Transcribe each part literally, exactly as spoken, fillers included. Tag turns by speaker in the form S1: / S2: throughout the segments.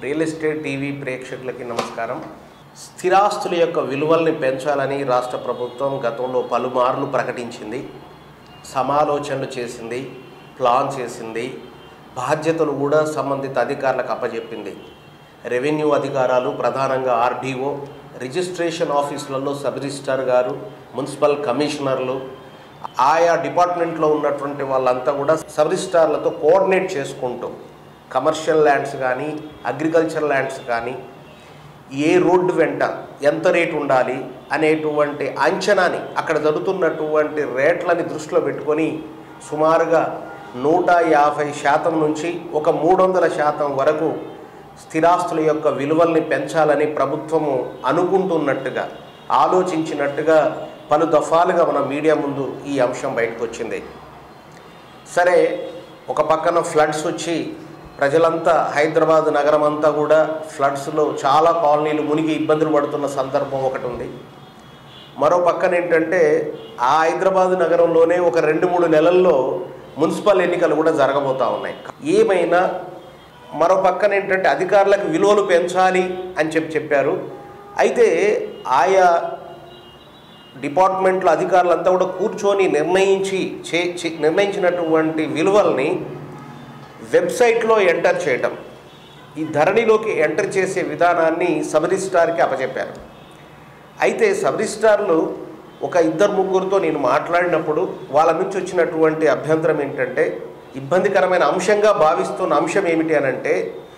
S1: Real estate TV ప్రేక్షకులకి నమస్కారం. స్థిరాస్తుల యొక్క విలువల్ని పెంచాలని రాష్ట్ర ప్రభుత్వం గతంలో పలుమార్లు ప్రకటించింది, సమాలోచనలు చేసింది, ప్లాన్ చేసింది, బాధ్యతలు కూడా సంబంధిత అధికారులకు అప్పచెప్పింది. రెవెన్యూ అధికారులు, ప్రధానంగా ఆర్డీఓ, రిజిస్ట్రేషన్ ఆఫీసులలో సబ్ రిజిస్ట్రార్ గారు, మున్సిపల్ కమిషనర్లు, ఆయా డిపార్ట్మెంట్లో ఉన్నటువంటి వాళ్ళంతా కూడా సబ్ రిజిస్ట్రార్లతో కోఆర్డినేట్ చేసుకుంటూ కమర్షియల్ ల్యాండ్స్ కానీ అగ్రికల్చర్ ల్యాండ్స్ కానీ ఏ రోడ్డు వెంట ఎంత రేటు ఉండాలి అనేటువంటి అంచనాని, అక్కడ జరుగుతున్నటువంటి రేట్లని దృష్టిలో పెట్టుకొని సుమారుగా నూట యాభై శాతం నుంచి ఒక మూడు వందల శాతం వరకు స్థిరాస్తుల యొక్క విలువల్ని పెంచాలని ప్రభుత్వము అనుకుంటున్నట్టుగా, ఆలోచించినట్టుగా పలు దఫాలుగా మన మీడియా ముందు ఈ అంశం బయటకు వచ్చింది. సరే, ఒక పక్కన ఫ్లడ్స్ వచ్చి ప్రజలంతా, హైదరాబాద్ నగరం అంతా కూడా ఫ్లడ్స్లో చాలా కాలనీలు మునిగి ఇబ్బందులు పడుతున్న సందర్భం ఒకటి ఉంది. మరో పక్కన ఏంటంటే ఆ హైదరాబాద్ నగరంలోనే ఒక రెండు మూడు నెలల్లో మున్సిపల్ ఎన్నికలు కూడా జరగబోతూ ఉన్నాయి. ఏమైనా మరో పక్కన ఏంటంటే అధికారులకు విలువలు పెంచాలి అని చెప్పి చెప్పారు. అయితే ఆయా డిపార్ట్మెంట్లో అధికారులంతా కూడా కూర్చొని నిర్ణయించి చే నిర్ణయించినటువంటి విలువల్ని వెబ్సైట్లో ఎంటర్ చేయటం, ఈ ధరణిలోకి ఎంటర్ చేసే విధానాన్ని సబ్ రిజిస్ట్రార్కి అప్పచెప్పారు. అయితే సబ్ రిజిస్ట్రార్లు ఒక ఇద్దరు ముగ్గురితో నేను మాట్లాడినప్పుడు వాళ్ళ నుంచి వచ్చినటువంటి అభ్యంతరం ఏంటంటే, ఇబ్బందికరమైన అంశంగా భావిస్తున్న అంశం ఏమిటి అనంటే,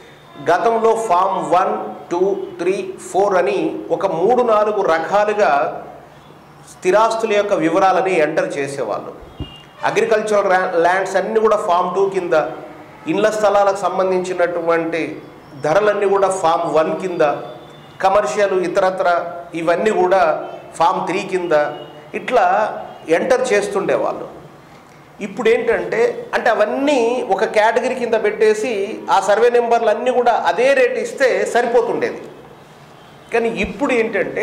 S1: గతంలో form one two three four అని ఒక మూడు నాలుగు రకాలుగా స్థిరాస్తుల యొక్క వివరాలని ఎంటర్ చేసేవాళ్ళు. అగ్రికల్చరల్ ల్యాండ్స్ అన్నీ కూడా ఫామ్ టూ కింద, ఇళ్ల స్థలాలకు సంబంధించినటువంటి ధరలన్నీ కూడా ఫామ్ వన్ కింద, కమర్షియల్ ఇతరత్ర ఇవన్నీ కూడా ఫామ్ త్రీ కింద ఇట్లా ఎంటర్ చేస్తుండేవాళ్ళు. ఇప్పుడు ఏంటంటే అంటే అవన్నీ ఒక కేటగిరీ కింద పెట్టేసి ఆ సర్వే నెంబర్లు అన్నీ కూడా అదే రేట్ ఇస్తే సరిపోతుండేది. కానీ ఇప్పుడు ఏంటంటే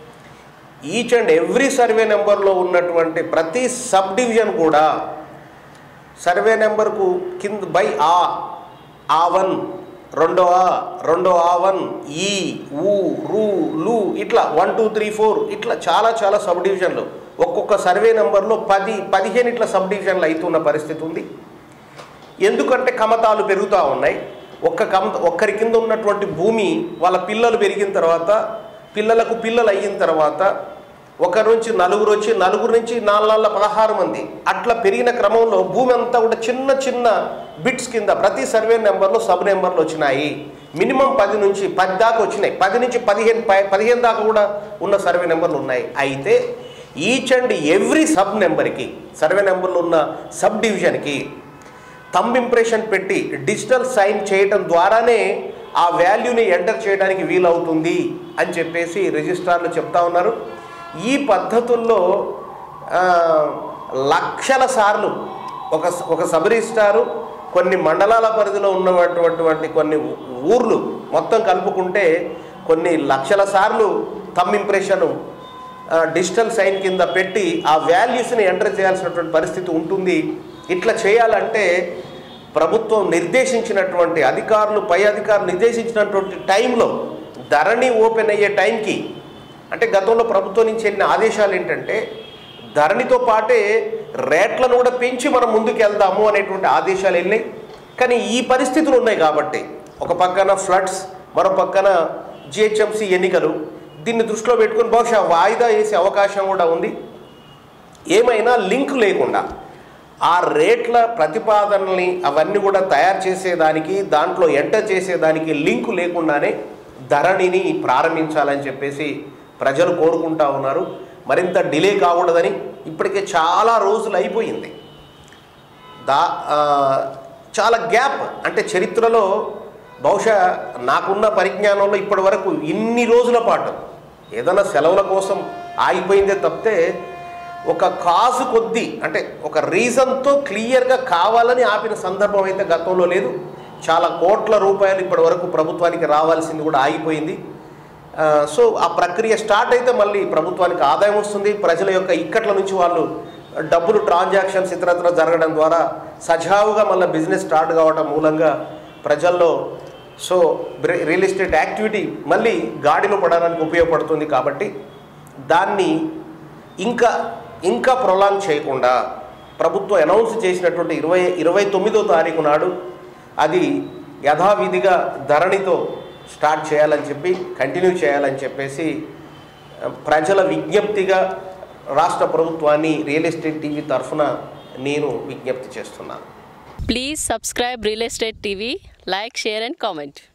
S1: ఈచ్ అండ్ ఎవ్రీ సర్వే నెంబర్లో ఉన్నటువంటి ప్రతి సబ్ డివిజన్ కూడా సర్వే నెంబర్కు కింద బై ఆ ఆ వన్, రెండో ఆ రెండో ఆ వన్, ఈ ఊ రూ లు ఇట్లా వన్ టూ త్రీ ఫోర్ ఇట్లా చాలా చాలా సబ్ డివిజన్లు, ఒక్కొక్క సర్వే నెంబర్లో పది పదిహేను ఇట్లా సబ్ డివిజన్లు అవుతున్న పరిస్థితి ఉంది. ఎందుకంటే కమతాలు పెరుగుతూ ఉన్నాయి. ఒక్క కమత ఒక్కరి కింద ఉన్నటువంటి భూమి వాళ్ళ పిల్లలు పెరిగిన తర్వాత, పిల్లలకు పిల్లలు అయిన తర్వాత ఒకరి నుంచి నలుగురు వచ్చి, నలుగురు నుంచి నాలుగు పదహారు మంది అట్లా పెరిగిన క్రమంలో భూమి అంతా కూడా చిన్న చిన్న బిట్స్ కింద ప్రతి సర్వే నెంబర్లో సబ్ నెంబర్లు వచ్చినాయి. మినిమం పది నుంచి పది దాకా వచ్చినాయి, పది నుంచి పదిహేను పదిహేను దాకా కూడా ఉన్న సర్వే నెంబర్లు ఉన్నాయి. అయితే ఈచ్ అండ్ ఎవ్రీ సబ్ నెంబర్కి, సర్వే నెంబర్లు ఉన్న సబ్ డివిజన్కి థంబ్ ఇంప్రెషన్ పెట్టి డిజిటల్ సైన్ చేయటం ద్వారానే ఆ వాల్యూని ఎంటర్ చేయడానికి వీలవుతుంది అని చెప్పేసి రిజిస్ట్రార్లు చెప్తా ఉన్నారు. ఈ పద్ధతుల్లో లక్షల సార్లు ఒక ఒక సబ్ రిజిస్ట్రారు కొన్ని మండలాల పరిధిలో ఉన్నటువంటి కొన్ని ఊర్లు మొత్తం కలుపుకుంటే కొన్ని లక్షల సార్లు థంబ్ ఇంప్రెషను డిజిటల్ సైన్ కింద పెట్టి ఆ వాల్యూస్ని ఎంటర్ చేయాల్సినటువంటి పరిస్థితి ఉంటుంది. ఇట్లా చేయాలంటే ప్రభుత్వం నిర్దేశించినటువంటి అధికారులు, పై అధికారులు నిర్దేశించినటువంటి టైంలో ధరణి ఓపెన్ అయ్యే టైంకి, అంటే గతంలో ప్రభుత్వం నుంచి వెళ్ళిన ఆదేశాలు ఏంటంటే ధరణితో పాటే రేట్లను కూడా పెంచి మనం ముందుకు వెళ్దాము అనేటువంటి ఆదేశాలు వెళ్ళినాయి. కానీ ఈ పరిస్థితులు ఉన్నాయి కాబట్టి, ఒక పక్కన ఫ్లడ్స్, మరో పక్కన జిహెచ్ఎంసీ ఎన్నికలు, దీన్ని దృష్టిలో పెట్టుకుని బహుశా వాయిదా వేసే అవకాశం కూడా ఉంది. ఏమైనా లింక్ లేకుండా ఆ రేట్ల ప్రతిపాదనల్ని అవన్నీ కూడా తయారు చేసేదానికి, దాంట్లో ఎంటర్ చేసేదానికి లింకు లేకుండానే ధరణిని ప్రారంభించాలని చెప్పేసి ప్రజలు కోరుకుంటా ఉన్నారు. మరింత డిలే కాకూడదని. ఇప్పటికే చాలా రోజులు అయిపోయింది. దా చాలా గ్యాప్, అంటే చరిత్రలో బహుశా నాకున్న పరిజ్ఞానంలో ఇప్పటి వరకు ఇన్ని రోజుల పాటు ఏదైనా సెలవుల కోసం ఆగిపోయిందే తప్పితే ఒక కాజు కొద్దీ, అంటే ఒక రీజన్తో క్లియర్గా కావాలని ఆపిన సందర్భం అయితే గతంలో లేదు. చాలా కోట్ల రూపాయలు ఇప్పటి వరకు ప్రభుత్వానికి రావాల్సింది కూడా ఆగిపోయింది. సో ఆ ప్రక్రియ స్టార్ట్ అయితే మళ్ళీ ప్రభుత్వానికి ఆదాయం వస్తుంది. ప్రజల యొక్క ఇక్కట్ల నుంచి వాళ్ళు డబ్బులు ట్రాన్సాక్షన్స్ ఇతరత్ర జరగడం ద్వారా సజావుగా మళ్ళీ బిజినెస్ స్టార్ట్ కావడం మూలంగా ప్రజల్లో సో రియల్ ఎస్టేట్ యాక్టివిటీ మళ్ళీ గాడిలో పడడానికి ఉపయోగపడుతుంది. కాబట్టి దాన్ని ఇంకా ఇంకా ప్రొలాంగ్ చేయకుండా ప్రభుత్వం అనౌన్స్ చేసినటువంటి ఇరవై ఇరవై తొమ్మిదో తారీఖు నాడు అది యథావిధిగా ధరణితో స్టార్ట్ చేయాలని చెప్పి కంటిన్యూ చేయాలని చెప్పేసి ప్రజల విజ్ఞప్తిగా రాష్ట్ర ప్రభుత్వాన్ని రియల్ ఎస్టేట్ టీవీ తరఫున నేను విజ్ఞప్తి చేస్తున్నాను.
S2: Please subscribe real estate TV, like, share and comment.